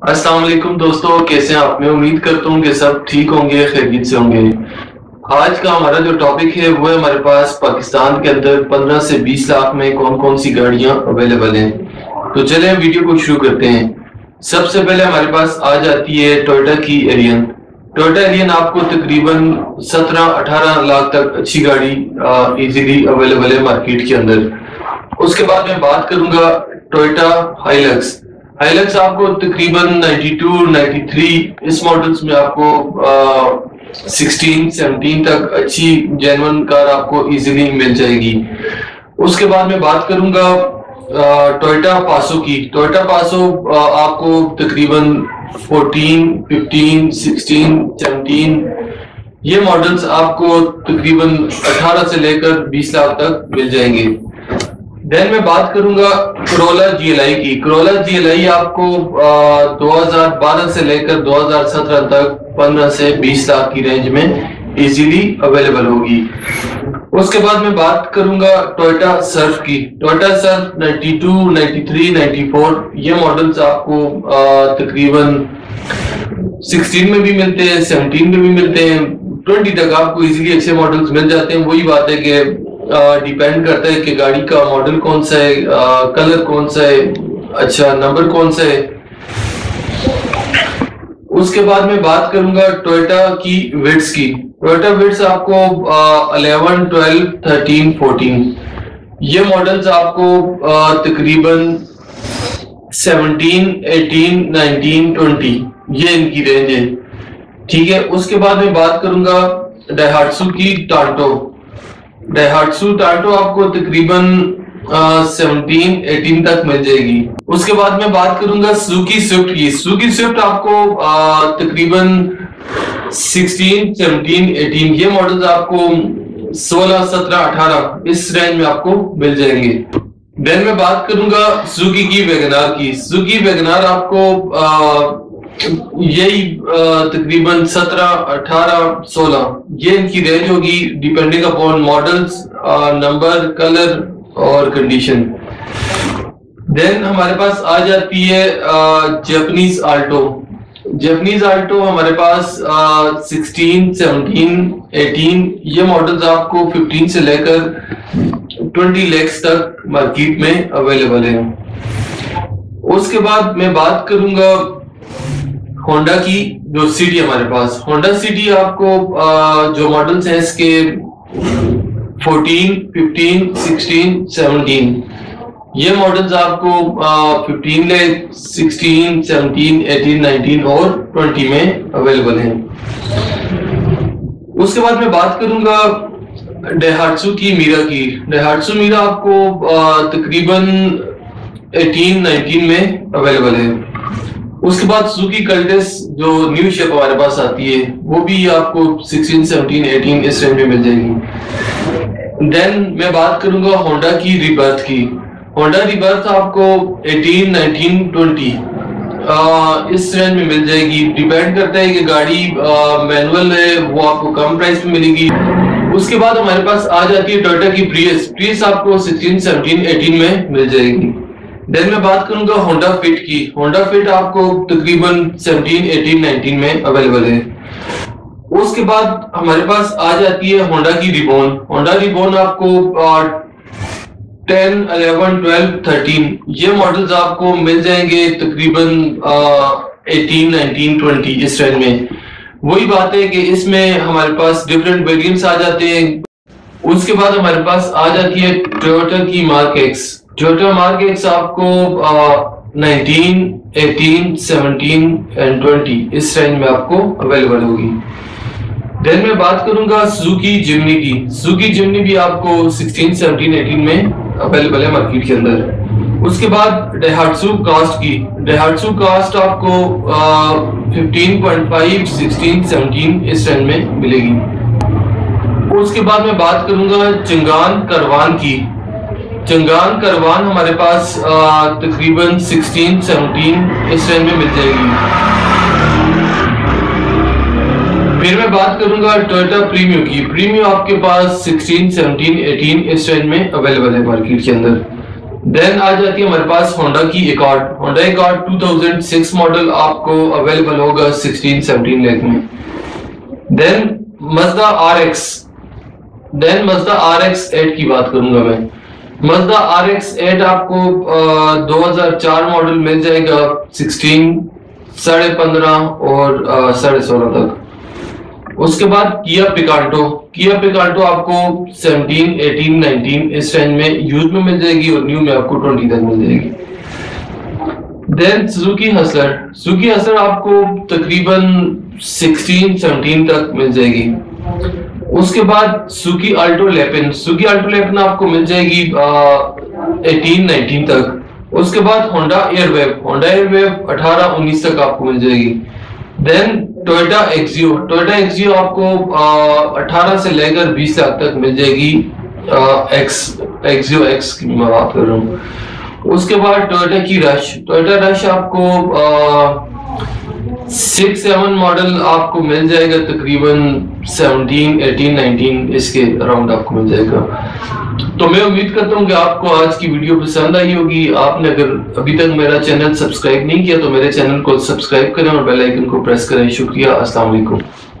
अस्सलाम वालेकुम दोस्तों, कैसे हैं आप? मैं उम्मीद करता हूँ कि सब ठीक होंगे, खैरियत से होंगे। आज का हमारा जो टॉपिक है वो है हमारे पास पाकिस्तान के अंदर 15 से 20 लाख में कौन कौन सी गाड़ियां अवेलेबल हैं। तो चलें हम वीडियो को शुरू करते हैं। सबसे पहले हमारे पास आ जाती है टोयोटा की एरियन। टोयोटा एरियन आपको तकरीबन 17-18 लाख तक अच्छी गाड़ी इजीली अवेलेबल है मार्केट के अंदर। उसके बाद मैं बात करूंगा टोयोटा हाइलक्स। हाइलक्स आपको तकरीबन 92, 93 इस मॉडल्स में आपको 16, 17 तक अच्छी जेन्युइन कार आपको इजीली मिल जाएगी। उसके बाद मैं बात करूंगा टोयोटा पासो की। टोयोटा पासो आपको तकरीबन 14, 15, 16, 17 ये मॉडल्स आपको तकरीबन 18 से लेकर 20 लाख तक मिल जाएंगे। देन मैं बात करूंगा करोला जीएलआई की। करोला जीएलआई आपको 2012 से लेकर 2017 तक 15 से 20 लाख की रेंज में इजीली अवेलेबल होगी। उसके बाद मैं बात करूंगा टोयोटा सर्फ की। टोयोटा सर्फ 92, 93, 94 ये मॉडल्स आपको तकरीबन 16 में भी मिलते हैं, 17 में भी मिलते हैं, 20 तक आपको इजीली अच्छे मॉडल्स मिल जाते हैं। वही बात है कि डिपेंड करता है कि गाड़ी का मॉडल कौन सा है, कलर कौन सा है, अच्छा नंबर कौन सा है। उसके बाद मैं बात करूंगा टोयोटा की विट्स की। टोयोटा विट्स आपको 11, 12, 13, 14 ये मॉडल्स आपको तकरीबन 17, 18, 19, 20 ये इनकी रेंज है। ठीक है। उसके बाद मैं बात करूंगा डायहाट्सू की टांटो। डायहाट्सू टांटो आपको तकरीबन 17, 18 तक मिल जाएगी। उसके बाद मैं बात करूंगा सुजुकी स्विफ्ट की। सुजुकी स्विफ्ट आपको तकरीबन 16, 17, 18 ये मॉडल्स आपको 16, 17, 18 इस रेंज में आपको मिल जाएंगे। देन मैं बात करूंगा सुजुकी की वैगनार की। सुजुकी वैगनार आपको यही तकरीबन 17, 18, 16 ये इनकी रेंज होगी depending upon models, number, colour और कंडीशन। देन हमारे पास आ जाती है जापानीज आल्टो। जापानीज आल्टो हमारे पास 16, 17, 18 ये मॉडल्स आपको 15 से लेकर 20 लाख तक मार्केट में अवेलेबल है। उसके बाद मैं बात करूंगा होंडा की जो सिटी हमारे पास। होंडा सिटी आपको जो मॉडल्स हैं इसके 14, 15, 16, 17 ये मॉडल्स आपको 15 लाख, 16, 17, 18, 19 और 20 में अवेलेबल हैं। उसके बाद मैं बात करूंगा डायहाट्सू की मीरा की। डायहाट्सू मीरा आपको तकरीबन 18, 19 में अवेलेबल है। उसके बाद सुजुकी कल्टेस जो न्यू शेप हमारे पास आती है वो भी आपको 16, 17, 18 इस रेंज में मिल जाएगी। देन मैं बात करूंगा होंडा की रिबर्थ की। होंडा रिबर्थ आपको 18, 19, 20 इस रेंज में मिल जाएगी। डिपेंड करता है कि गाड़ी मैनुअल है वो आपको कम प्राइस में मिलेगी। उसके बाद हमारे पास आ जाती है टोयोटा की प्रियस। प्रियस आपको 16, 17, 18 में मिल जाएगी। देन मैं बात करूंगा होंडा फिट की। होंडा फिट आपको तकरीबन 17, 18, 19 में अवेलेबल है। उसके बाद हमारे पास आ जाती है होंडा की रिबॉन। होंडा रिबॉन आपको 10, 11, 12, 13 ये मॉडल्स आपको मिल जाएंगे तकरीबन 18, 19, 20 इस रेंज में। वही बात है कि इसमें हमारे पास डिफरेंट वेरिएंट्स आ जाते हैं। उसके बाद हमारे पास आ जाती है टोयोटा की Mark X. Toyota Mark X आपको 19, 18, 17 एंड 20 इस रेंज में आपको अवेलेबल होगी। देन मैं बात करूंगा सुजुकी जिम्नी की। सुजुकी जिम्नी भी आपको 16, 17, 18 में अवेलेबल है मार्केट के अंदर। उसके बाद डायहाट्सू कास्ट की। डायहाट्सू कास्ट आपको 15.5, 16, 17 इस रेंज में मिलेगी। उसके बाद मैं बात करूंगा चंगान करवान की। चंगान करवान हमारे पास तकरीबन 16, 17 इस रेंज में मिल जाएगी। फिर मैं बात करूंगा टोयोटा प्रीमियो की। प्रीमियो आपके पास 16, 17, 18 इस रेंज में अवेलेबल है मार्केट के अंदर। देन आ जाती है हमारे पास होंडा की एकॉर्ड। होंडा एकॉर्ड 2006 मॉडल आपको अवेलेबल होगा 16-17 लाख में। Then Mazda RX, then Mazda RX 8 की बात करूंगा मैं। मज़दा RX 8 आपको 2004 मॉडल मिल जाएगा 16, 15.5 और 16.5 तक। उसके बाद किया पिकांटो। किया पिकांटो आपको 17, 18, 19 इस रेंज में यूज में मिल जाएगी और न्यू में आपको 20 तक मिल जाएगी। Then Suzuki Hustler. Suzuki Hustler आपको तकरीबन 16, 17 तक मिल जाएगी। उसके बाद Suzuki Alto Lapin. Suzuki Alto Lapin आपको मिल जाएगी 18, 19 तक। उसके बाद होंडा एयरवेव। होंडा एयरवेव 18, 19 तक आपको मिल जाएगी। Then Toyota Axio. Toyota Axio आपको 18 से लेकर 20 लाख तक मिल जाएगी। एक्सियो एक्स की मैं बात कर रहा हूँ। उसके बाद टोयोटा की रश। टोयोटा रश आपको 6-7 मॉडल आपको मिल जाएगा तकरीबन 17, 18, 19 इसके अराउंड आपको मिल जाएगा। तो मैं उम्मीद करता हूँ कि आपको आज की वीडियो पसंद आई होगी। आपने अगर अभी तक मेरा चैनल सब्सक्राइब नहीं किया तो मेरे चैनल को सब्सक्राइब करें और बेल आइकन को प्रेस करें। शुक्रिया, अस्सलाम वालेकुम।